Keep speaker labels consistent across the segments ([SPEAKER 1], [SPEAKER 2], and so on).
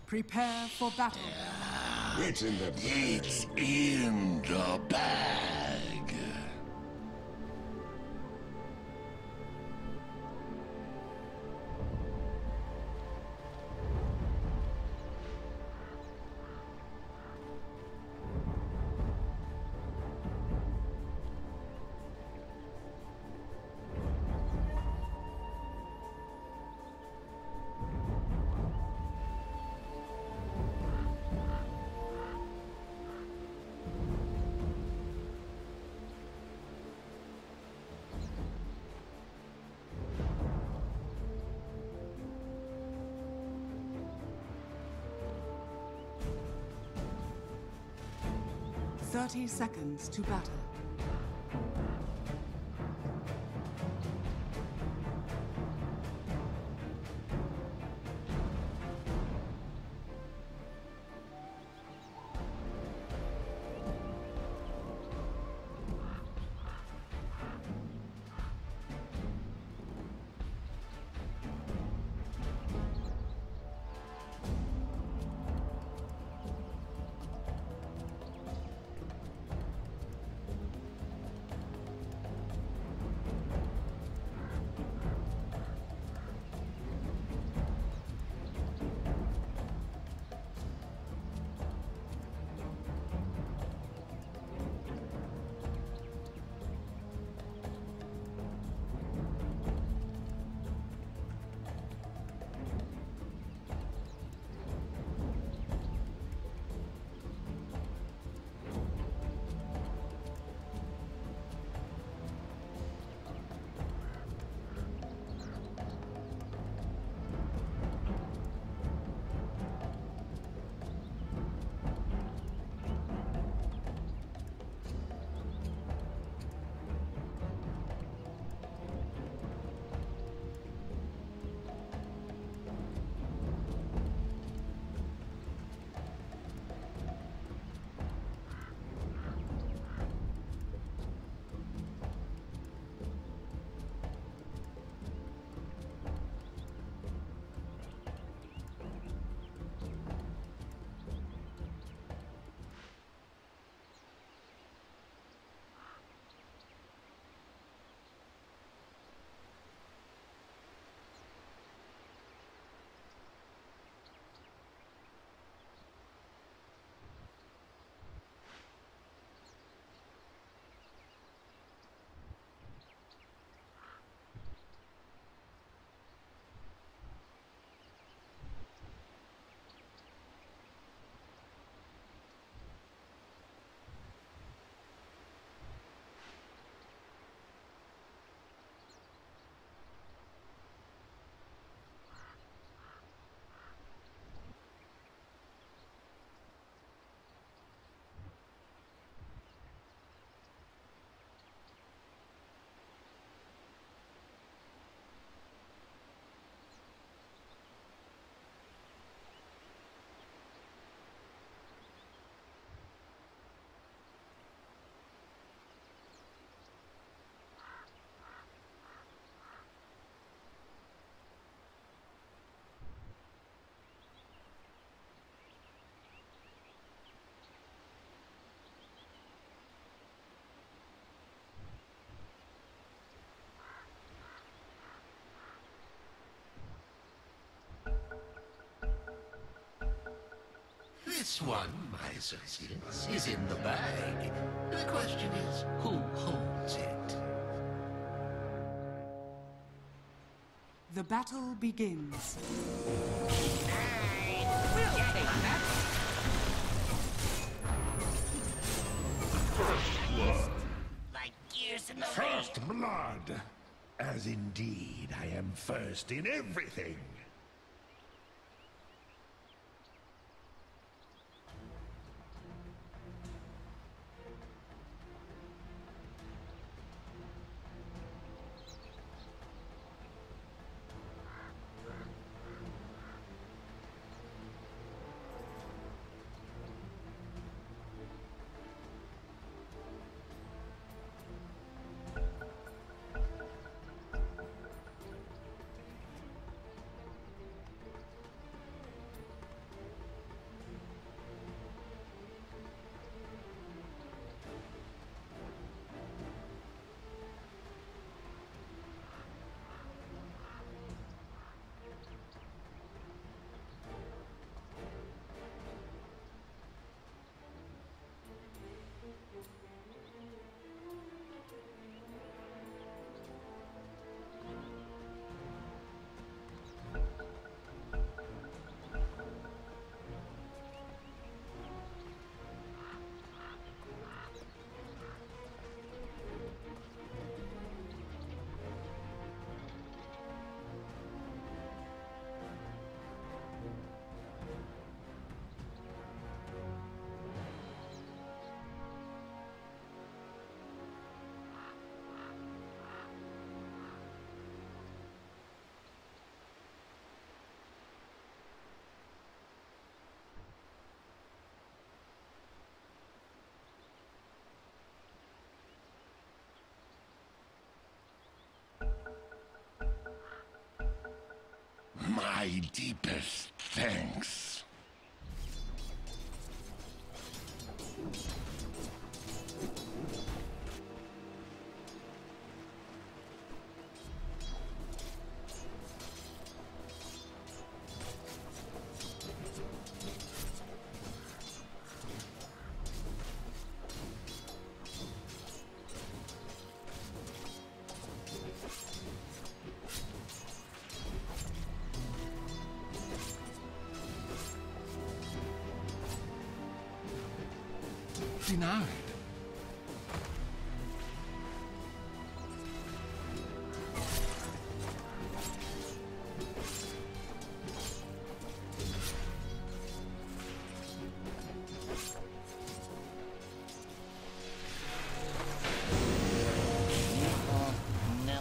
[SPEAKER 1] Prepare for battle.
[SPEAKER 2] It's in the
[SPEAKER 3] It's in the bag.
[SPEAKER 1] Thirty seconds to battle.
[SPEAKER 3] This one, my associates, is in the bag. The question is, who holds it?
[SPEAKER 1] The battle begins.
[SPEAKER 4] Like gears in the
[SPEAKER 2] first blood. As indeed I am first in everything. My deepest thanks. Denied.
[SPEAKER 4] No.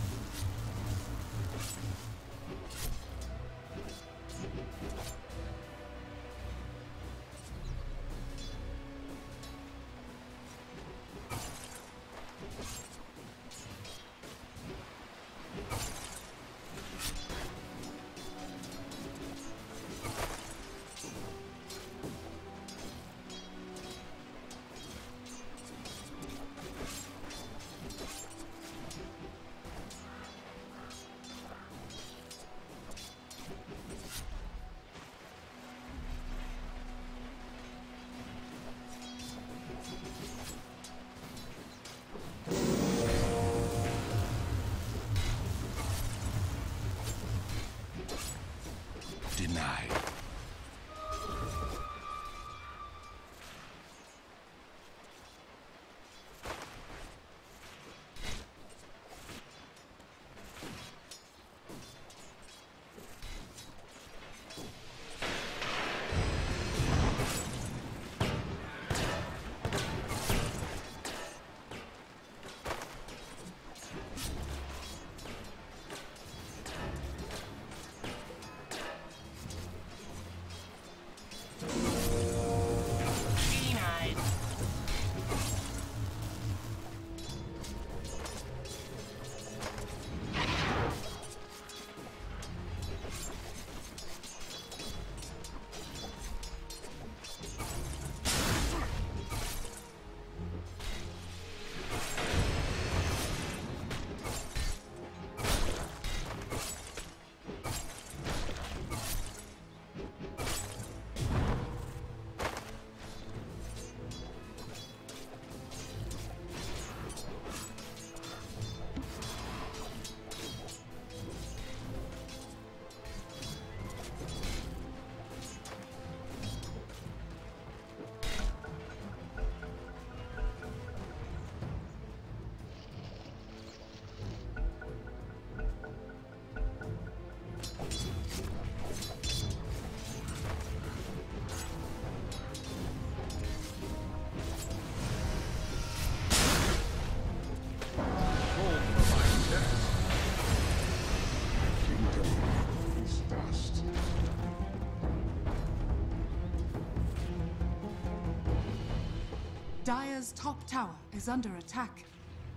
[SPEAKER 2] Denied.
[SPEAKER 4] Denied.
[SPEAKER 1] Dire's top tower is under attack.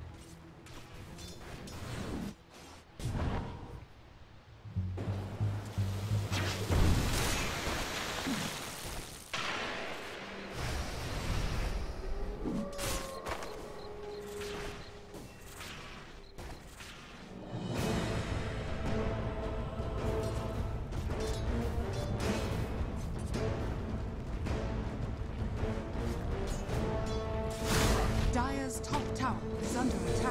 [SPEAKER 1] Dire's top tower is under attack.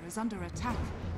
[SPEAKER 1] is under attack.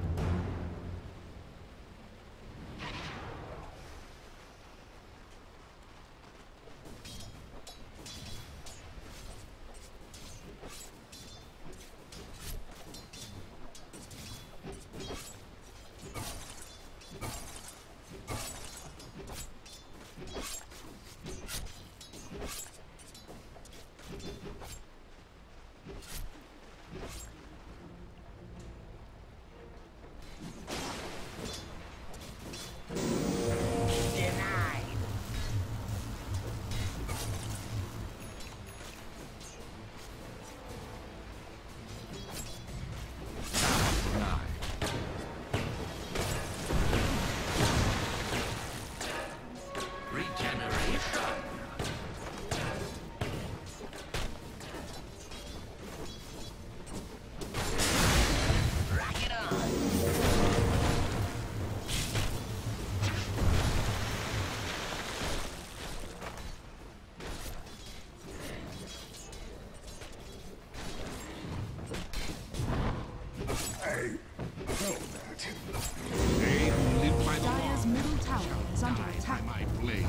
[SPEAKER 1] Dire's middle tower is under attack.
[SPEAKER 3] My blade.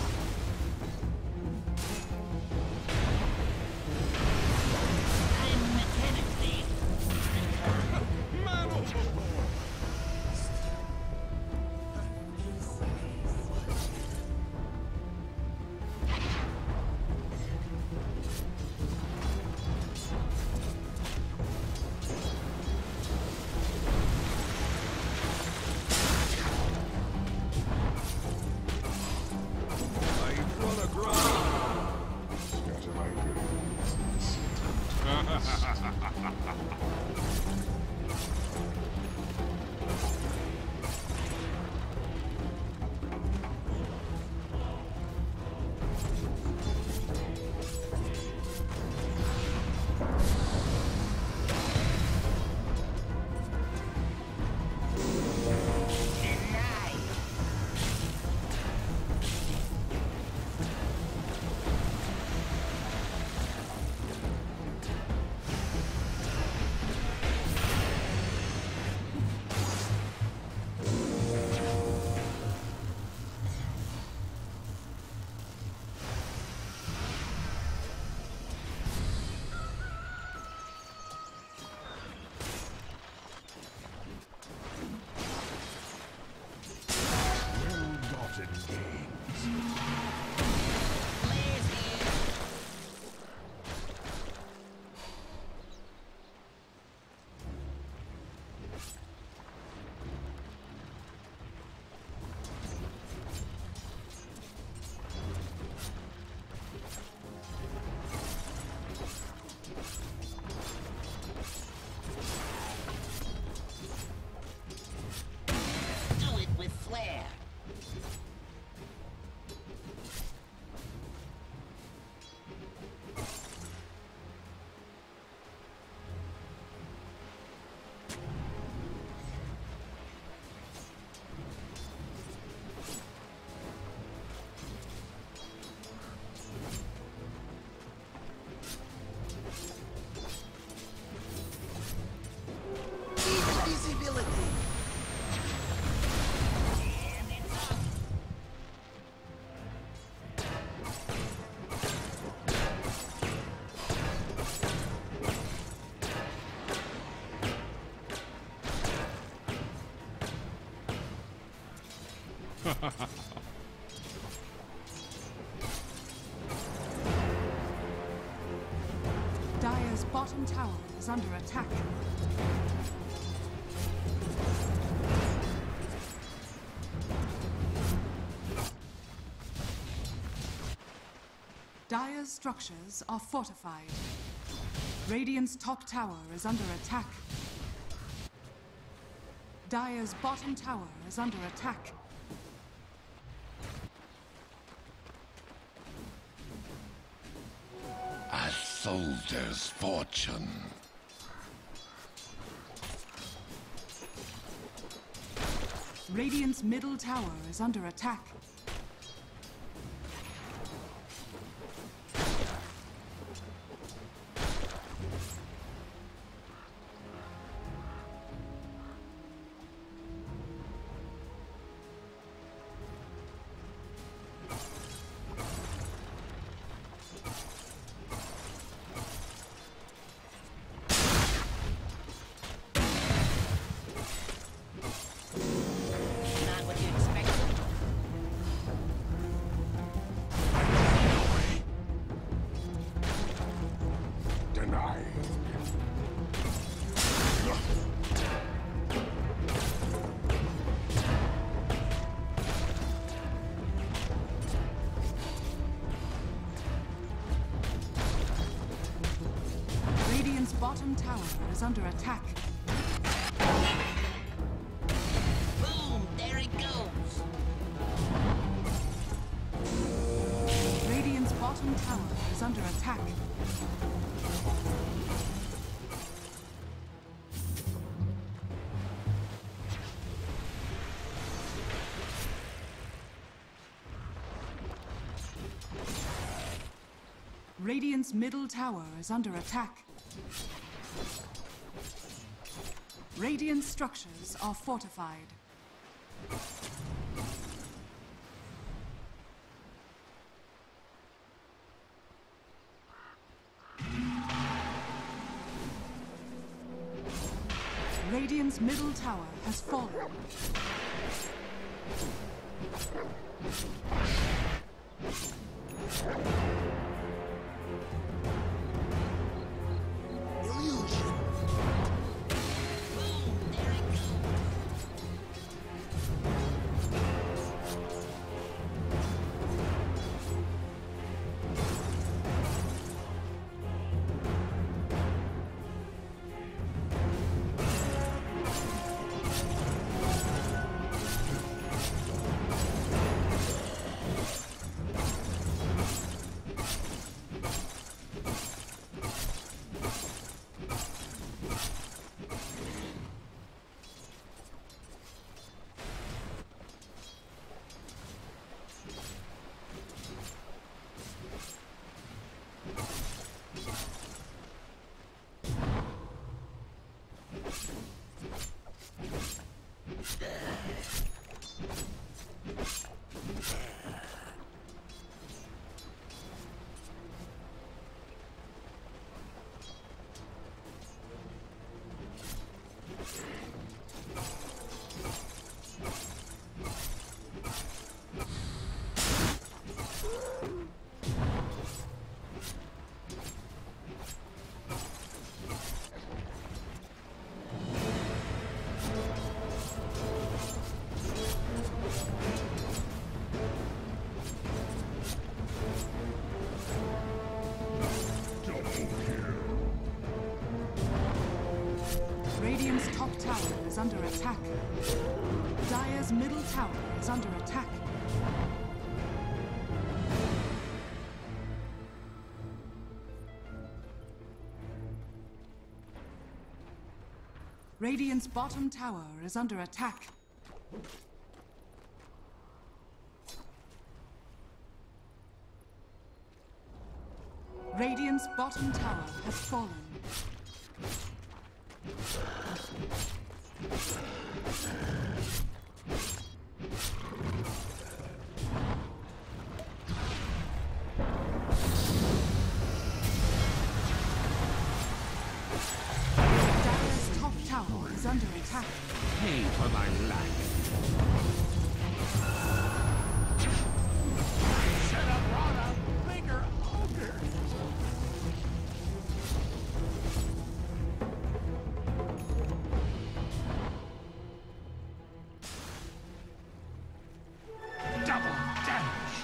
[SPEAKER 4] I'm mechanically.
[SPEAKER 3] Man overboard!
[SPEAKER 4] Do it with flair. Invisibility. And it's up.
[SPEAKER 1] Dire's bottom tower is under attack. Dire's structures are fortified. Radiant's top tower is under attack. Dire's bottom tower is under attack.
[SPEAKER 2] A soldier's fortune.
[SPEAKER 1] Radiant's middle tower is under attack. bottom tower is under attack.
[SPEAKER 4] Boom! There it goes.
[SPEAKER 1] Radiant's bottom tower is under attack. Radiant's middle tower is under attack. Radiant structures are fortified. Radiant's middle tower has fallen.
[SPEAKER 4] Illusion. Boom! There it goes. Radiant's top tower is under attack. Dire's middle tower is under attack. Radiant's bottom tower is under attack. Radiant's bottom tower has fallen. Dire's top tower is under attack.
[SPEAKER 3] Pay for my life.
[SPEAKER 2] Should have brought a bigger ogre. Double damage.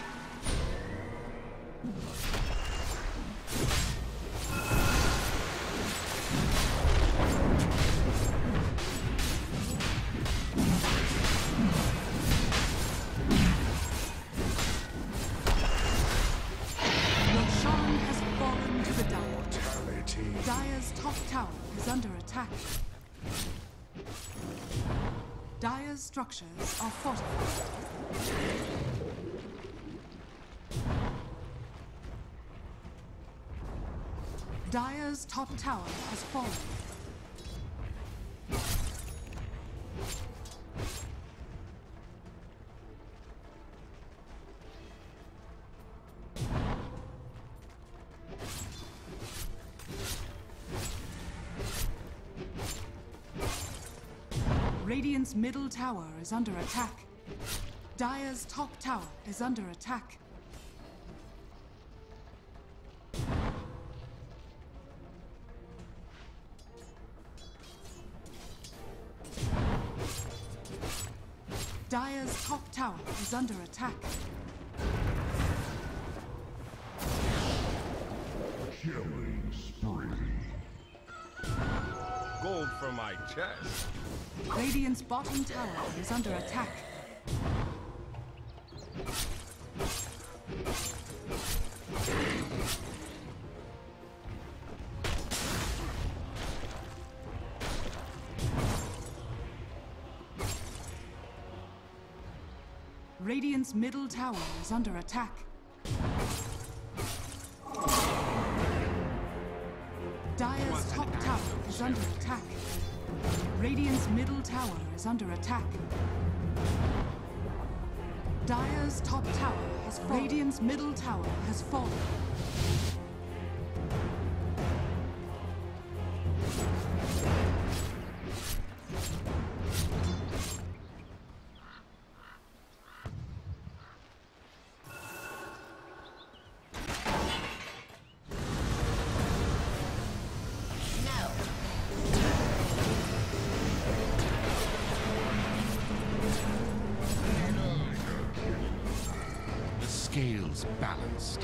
[SPEAKER 1] Roshan has fallen to the Dire.
[SPEAKER 2] Mortality.
[SPEAKER 1] Dire's top tower is under attack. Dire's structures are fortified. Dire's top tower has fallen. Radiant's middle tower is under attack. Dire's top tower is under attack. Dire's top tower is under attack.
[SPEAKER 2] Killing spree.
[SPEAKER 5] gold from my chest.
[SPEAKER 1] Radiant's bottom tower is under attack. Radiant's middle tower is under attack. Dire's top tower is under attack. Radiant's middle tower is under attack. Dire's top tower has fallen. Radiant's middle tower has fallen.
[SPEAKER 3] Scales balanced.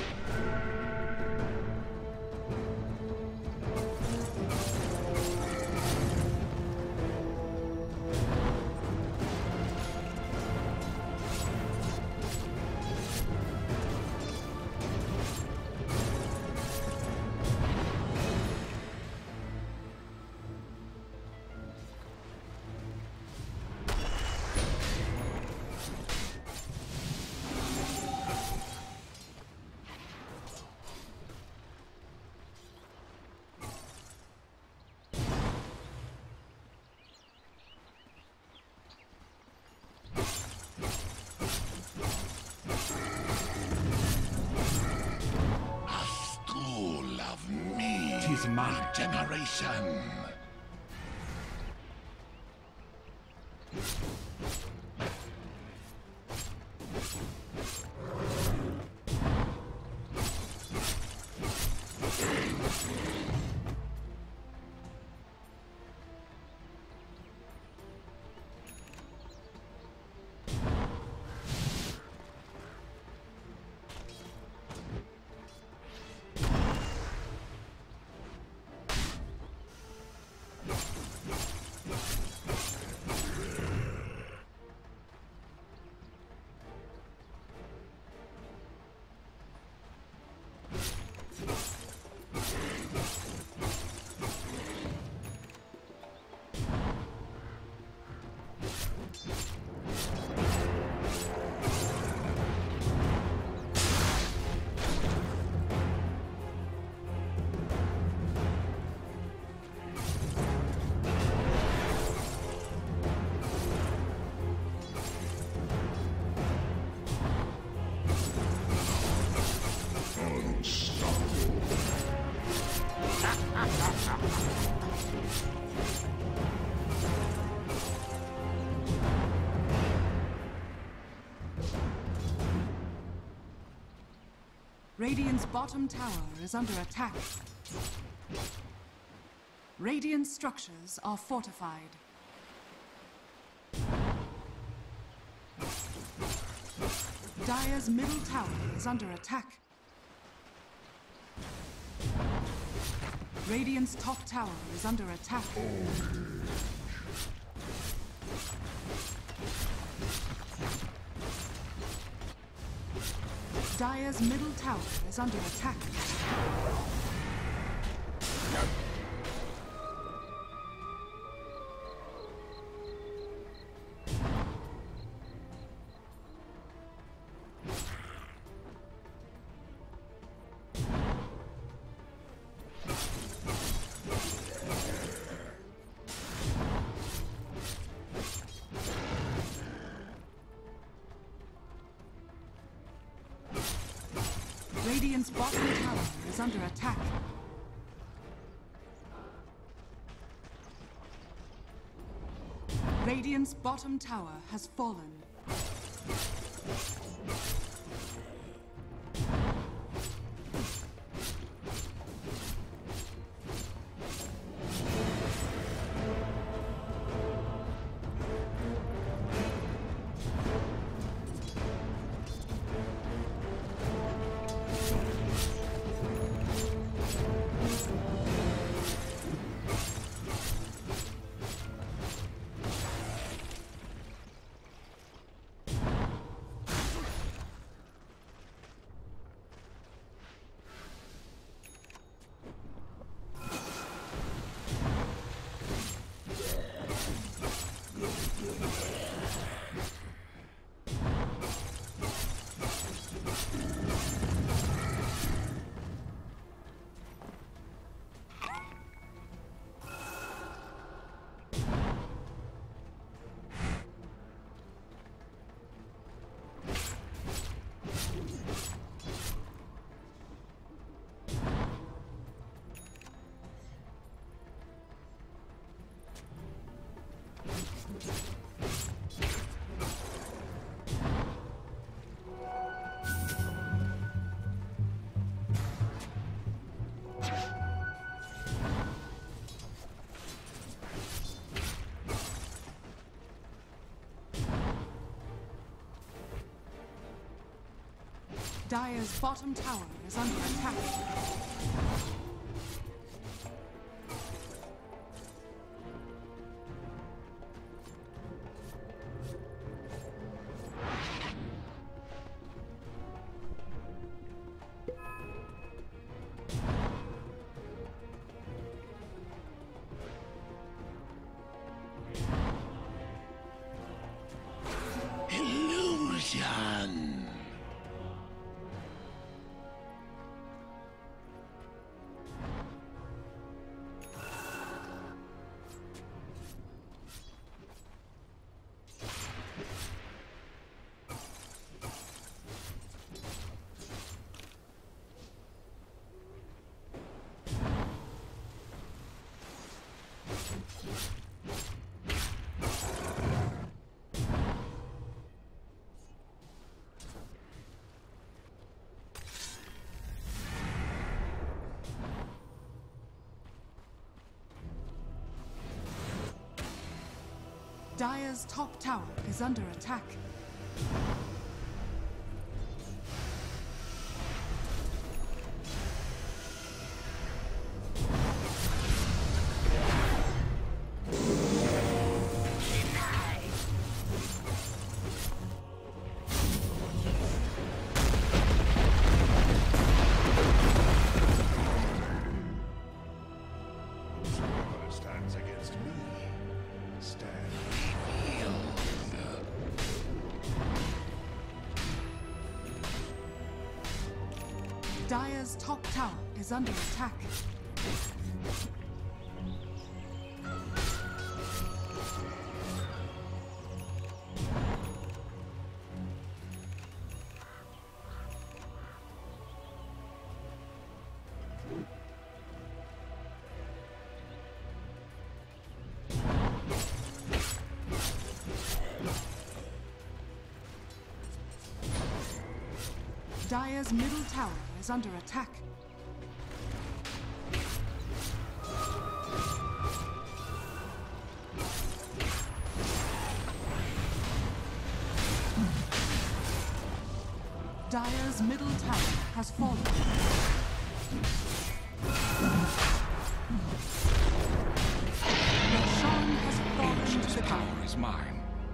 [SPEAKER 2] Tis my generation.
[SPEAKER 1] Radiant's bottom tower is under attack. Radiant structures are fortified. Dire's middle tower is under attack. Radiant's top tower is under attack. Dire's middle tower is under attack. Radiant's bottom tower is under attack. Radiant's bottom tower has fallen. Dire's bottom tower is under attack.
[SPEAKER 2] Illusion!
[SPEAKER 1] Dire's top tower is under attack.
[SPEAKER 2] Whoever stands against me, stand.
[SPEAKER 1] Dire's top tower is under attack. Dire's middle tower is under attack. Dire's middle tower has fallen. Roshan has fallen to the ground.
[SPEAKER 5] Is mine.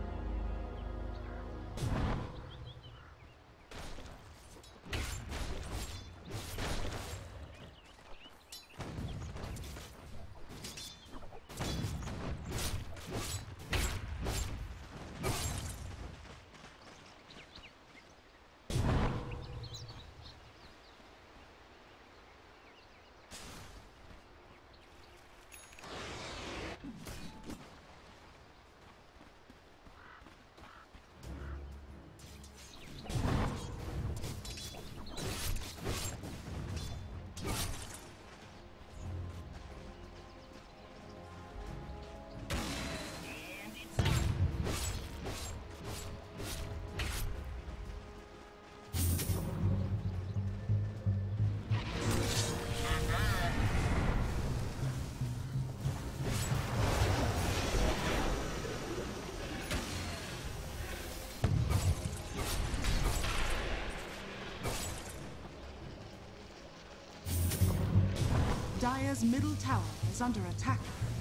[SPEAKER 1] Dire's middle tower is under attack.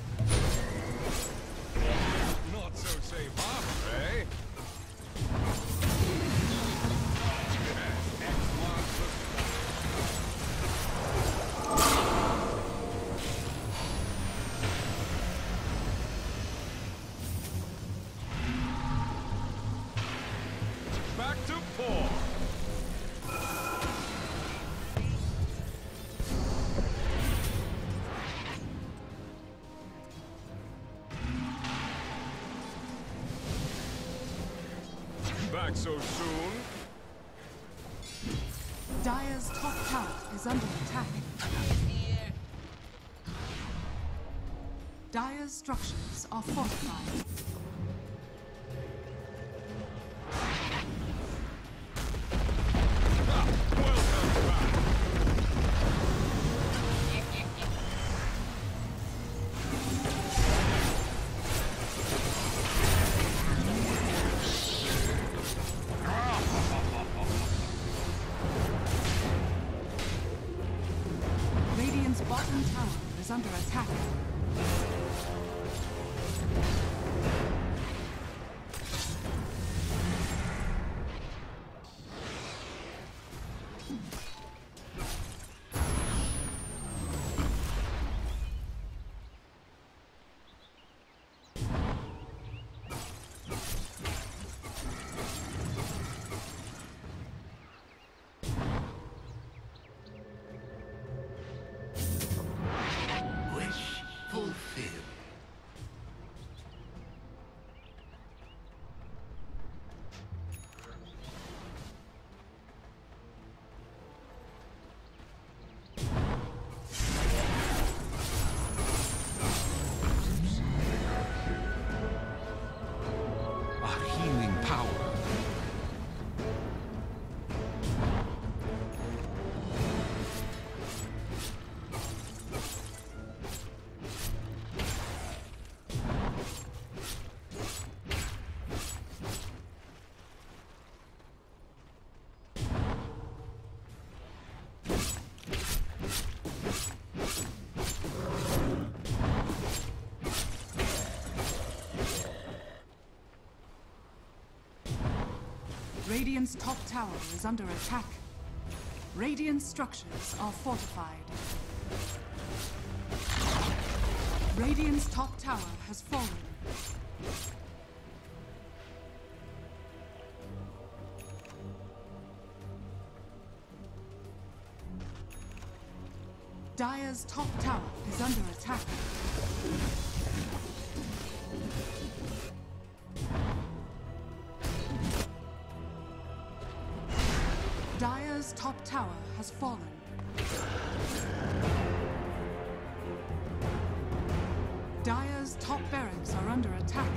[SPEAKER 5] Not so safe harbor, eh? Back to 4. Back so soon?
[SPEAKER 1] Dire's top tower is under attack. Dire's structures are fortified.
[SPEAKER 5] Welcome back.
[SPEAKER 1] under attack.
[SPEAKER 3] Wish fulfilled.
[SPEAKER 5] A healing power.
[SPEAKER 1] Radiant's top tower is under attack. Radiant structures are fortified. Radiant's top tower has fallen. Dire's top tower is under attack. Dire's top tower has fallen. Dire's top barracks are under attack.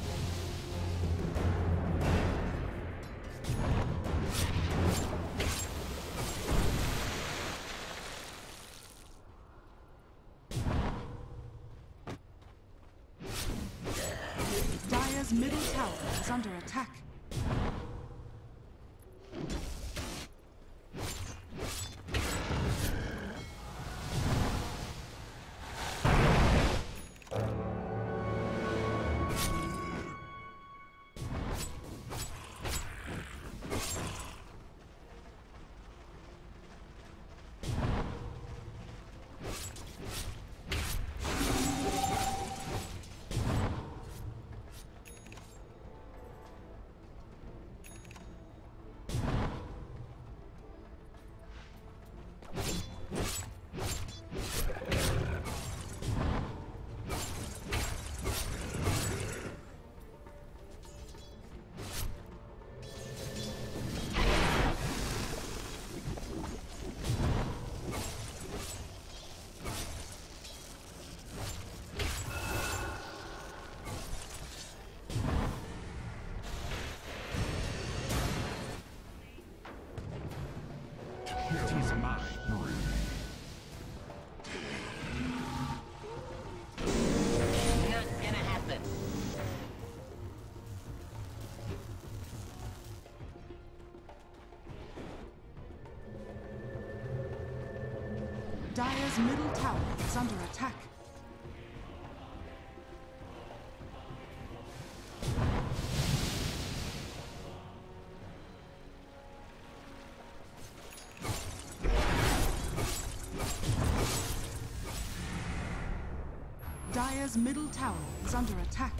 [SPEAKER 1] Dire's middle tower is under attack.
[SPEAKER 5] Tis mine.
[SPEAKER 6] Not gonna happen.
[SPEAKER 1] Dire's middle tower is under attack. Dire's middle tower is under attack.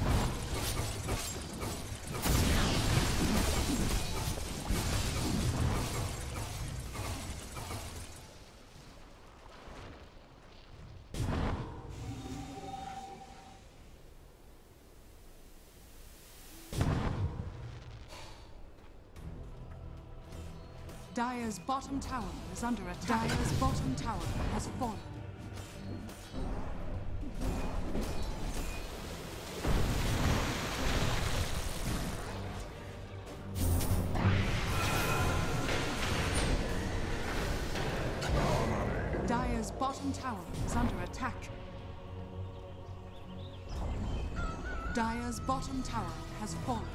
[SPEAKER 1] Dire's bottom tower is under attack. Dire's bottom tower has fallen. Dire's bottom tower is under attack. Dire's bottom tower has fallen.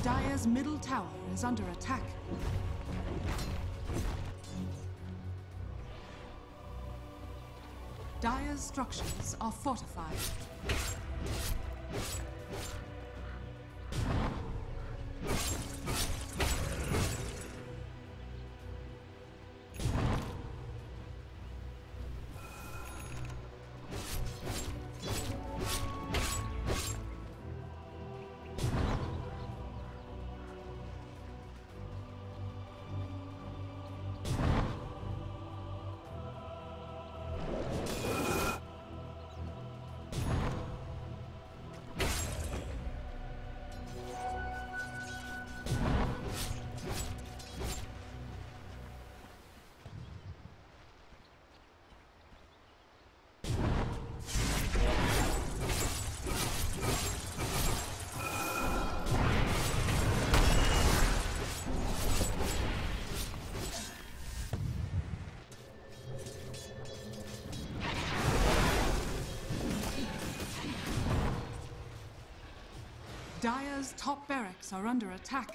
[SPEAKER 1] Dire's middle tower is under attack. Dire's structures are fortified. Dire's top barracks are under attack.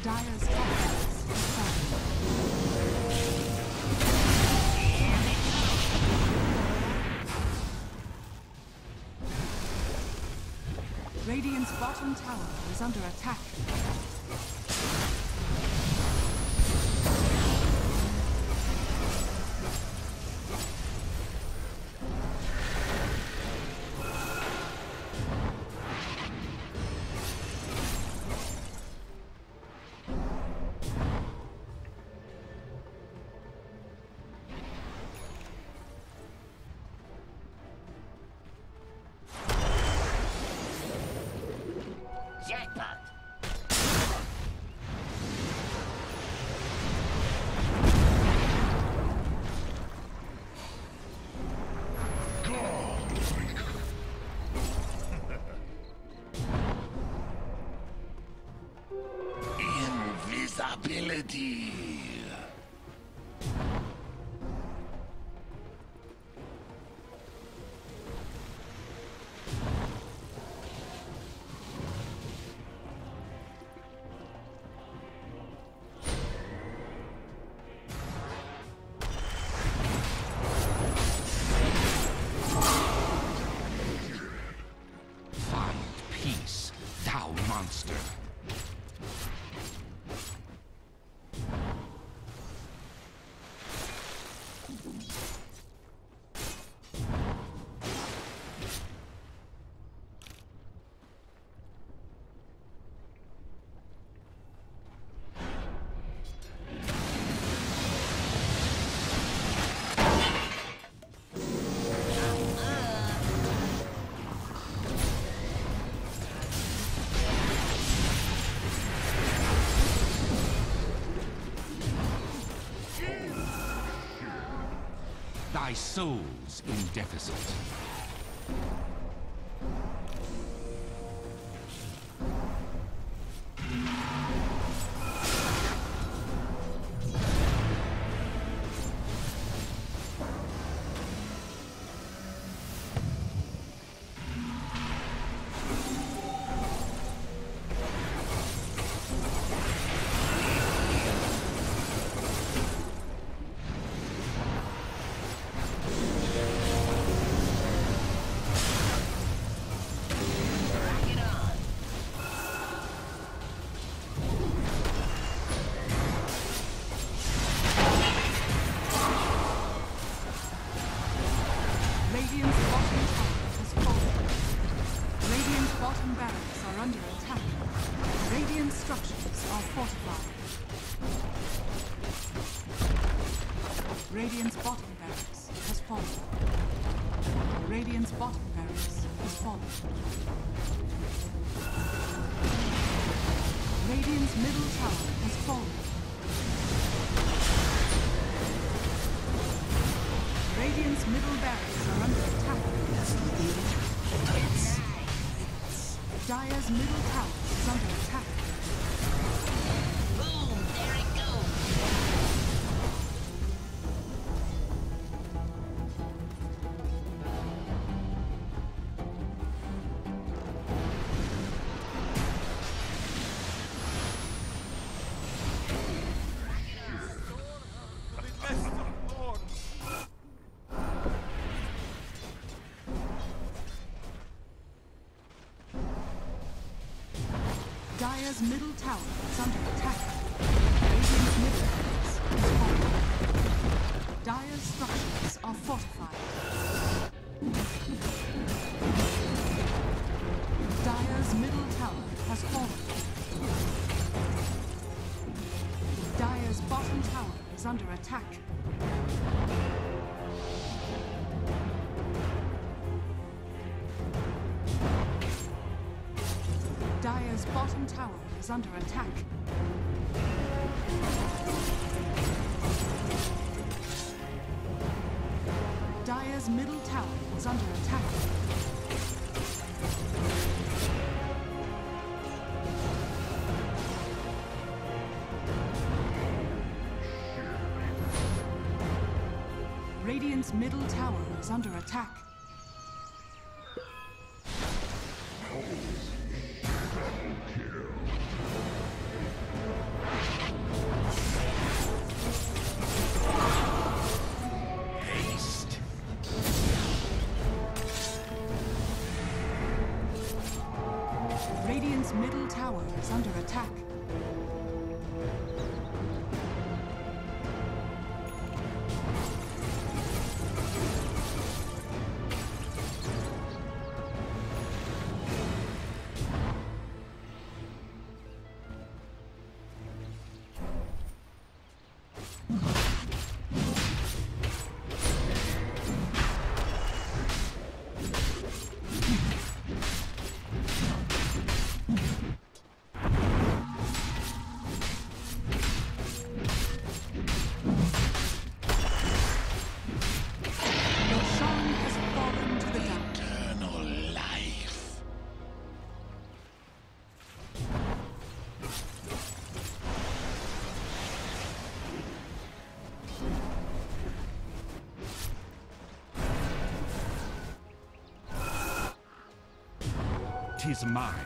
[SPEAKER 1] Dire's top barracks has fallen. Radiant's bottom tower is under attack.
[SPEAKER 6] Jackpot!
[SPEAKER 2] Invisibility.
[SPEAKER 5] Find peace, thou monster. Thy soul's in deficit.
[SPEAKER 1] Radiant's bottom tower has fallen. Radiant's bottom barracks are under attack. Radiant structures are fortified. Radiant's bottom barracks has fallen. Radiant's bottom barracks has fallen. Radiant's middle tower has fallen. Radiant's middle barracks are under attack. Dire's middle tower is under attack.
[SPEAKER 6] Boom! There it goes!
[SPEAKER 1] Dire's middle tower is under attack. Radiant's middle barracks is falling. Dire's structures are fortified. Dire's middle tower has fallen. Dire's bottom tower is under attack. Dire's bottom tower is under attack. Dire's middle tower is under attack. Radiant's middle tower is under attack.
[SPEAKER 4] Radiant's middle tower is under attack.
[SPEAKER 5] Tis mine.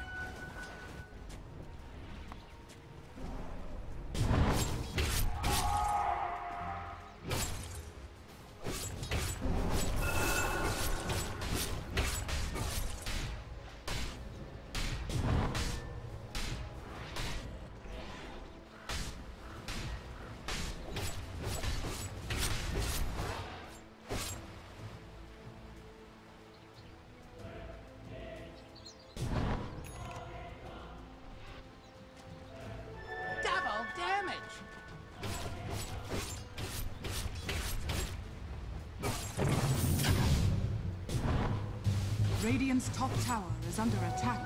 [SPEAKER 4] Radiant's top tower is under attack.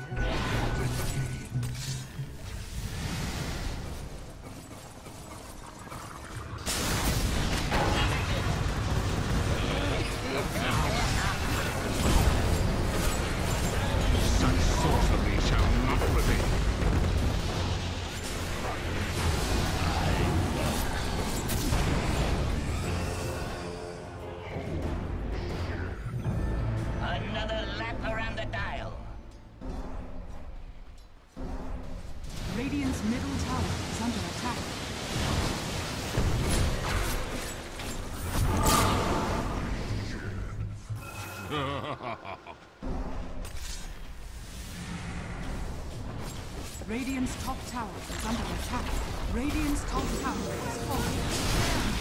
[SPEAKER 5] Such sorcery shall not prevail.
[SPEAKER 6] Another lap around the dial.
[SPEAKER 4] Radiant's middle tower is under attack. Radiant's top tower is under attack. Radiant's top tower is falling.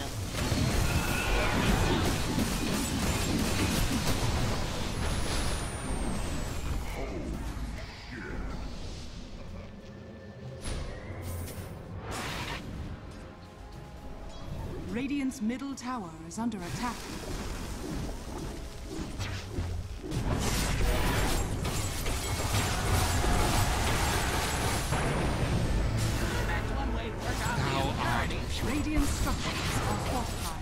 [SPEAKER 4] Radiant's middle tower is under attack.
[SPEAKER 5] Thou art
[SPEAKER 4] Radiant structures are fortified.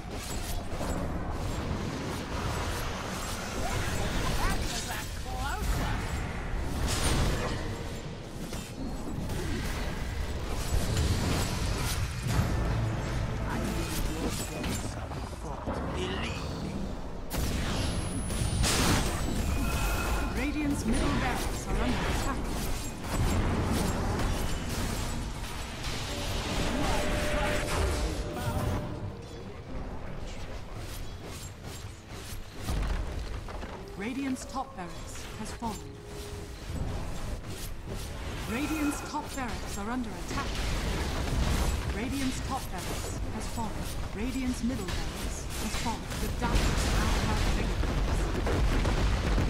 [SPEAKER 4] Radiant's middle barracks are under attack. Radiant's top barracks has fallen. Radiant's top barracks are under attack. Radiant's top barracks has fallen. Radiant's middle barracks has fallen. The Dire now have victories.